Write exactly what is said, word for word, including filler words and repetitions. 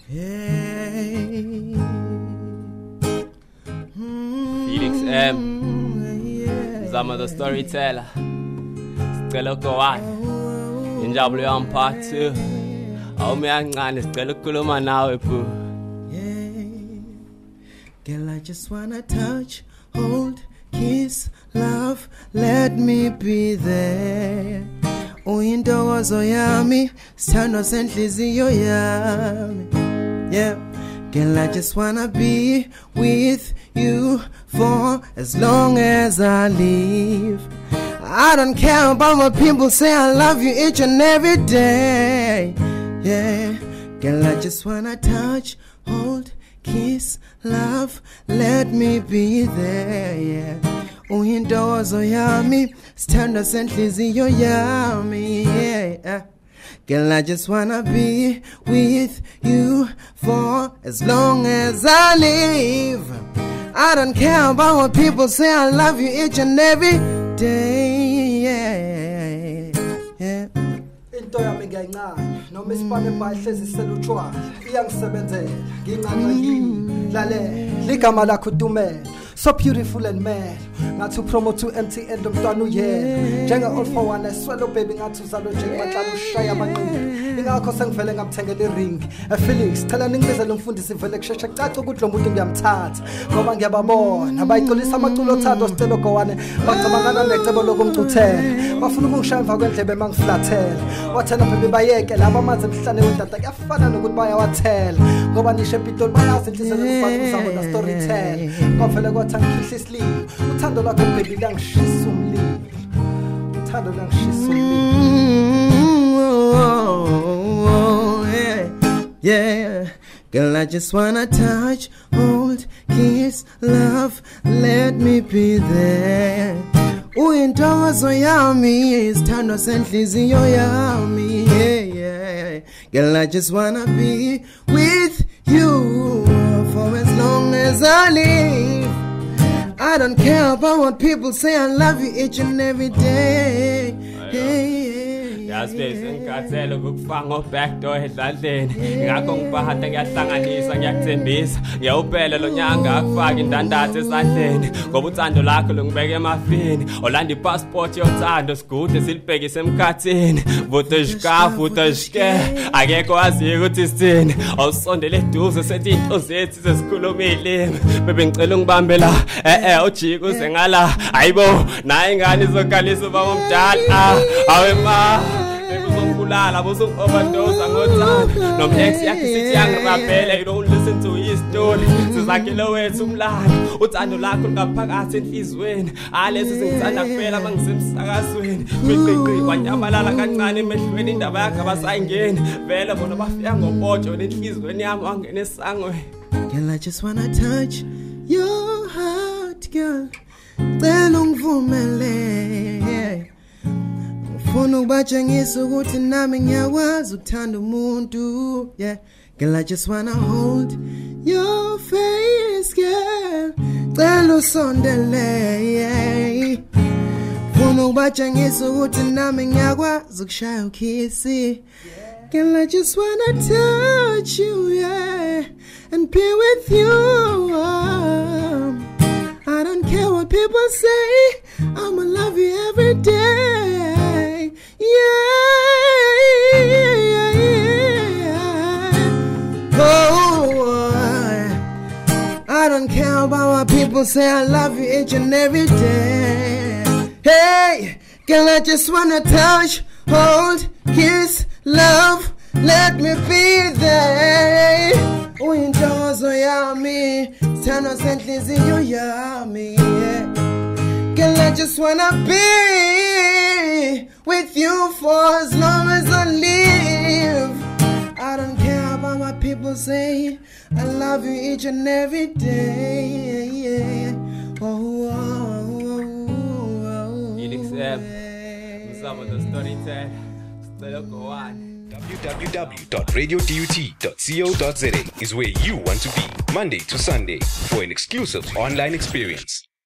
Hey. Felix M. Mzamo the Storyteller. Scelo Gowane. Injabulo on part two. Oh me angane sicela ukukhuluma nawe boo. Girl, I just wanna touch, hold, kiss, love, let me be there. Uyintokozo yami, sithando senhliziyo yami. Yeah. Girl, I just wanna be with you for as long as I live. I don't care about what people say, I love you each and every day. Yeah. Girl, I just wanna touch, hold, kiss, love, let me be there, yeah. Uyintokozo yami, sithando senhliziyo yami, yeah. Girl, I just wanna be with you for as long as I live. I don't care about what people say, I love you each and every day, yeah, yeah. Into yami ngiyayincane noma isipane bayihlezi selutshwala iyangisebenzela ngincane yini lale ligama lakho dumele so beautiful and mad ngathi promo to M T N umntwana uyena njenga all for one Scelo baby ngathi uzalo nje ngibahlala ushaya amanqindi ingakho sengivele ngamthengela iring Felix thela ningibizele umfundisi vele kusheshe kucaca ukuthi lo muntu ngiyamthatha ngoba ngiyababona bayicolisa amaculo othando Scelo Gowane bacabangana necebo lokumcuthela bafuna ukungishaya emva kwendlebe mangiflathela wathena baby bayeke laba amanzi emhlane wendata kuyafana nokuthi bayawathela ngoba nishe empitoli bayazi inhliziyo lokufaka Mzamo na Storyteller ngavele kwathi ngikhihla isililo uthando lakho baby langishisa umlilo uthando langishisa umlilo yeah. Girl, I just wanna touch, hold, kiss, love, let me be there. Uyintokozo yami, sithando senhliziyo yami, yeah, yeah. Girl, I just wanna be with you for as long as I live. I don't care about what people say, I love you each and every day. Hey, Yasibese ngikathela ukufanga obackdoor edladleni ngakho ngibahata ngiyahlanganisa ngiyakuthembisa ngiyawuphela lo nyanga akufaka indandatho esandleni ngoba uthando lakho lungibeke emafini olanda ipassport yothando sigude silibhekise emkhathini vuto shika vuto shike akekho waziyo ukuthi sithini awusondele eduze sethi into zethu sesikhuluma ilimi bebe ngicela ungibambe la eh eh ujika uze ngala hayibo naye ingane izokhalisa ubaba omdala awe ma uzongibulala buzongoverdose ngothando noma ex yakhe sithi yangirabhela you don't listen to his story sizakhele wethu umlando uthando lakho ngaphakathi enhlizweni alezi singithanda kuphela mangisemsakazweni qiqi kwanyamalala kancane emehlweni indaba yakhe abasayingeni vele bona bafika ngopotsho enhlizweni yami wangena esangweni. Girl, I just wanna touch your heart, girl. Cela ungivumele ufuna ukubatshengisa ukuthi nami ngiyakwazi ukuthanda umuntu, yeah. Girl, I just wanna hold your face, girl. Cela usondele, yeah. Ufuna ukubatshengisa ukuthi nami ngiyakwazi ukushaya ukhisi. Girl, I just wanna touch you, yeah, and be with you. Um, I don't care what people say, I'ma love you every day. Yeah, yeah, yeah. Oh, I don't care about what people say, I love you each and every day. Hey, girl, I just wanna touch, hold, kiss, love, let me be there. Uyintokozo yami, sithando senhliziyo yami, yeah. Girl, I just wanna be with you for as long as I live. I don't care about what people say, I love you each and every day, yeah. Oh, oh, oh, oh. Felix M. Mzamo the Storyteller. Scelo Gowane. w w w dot radio d u t dot co dot z a is where you want to be Monday to Sunday for an exclusive online experience.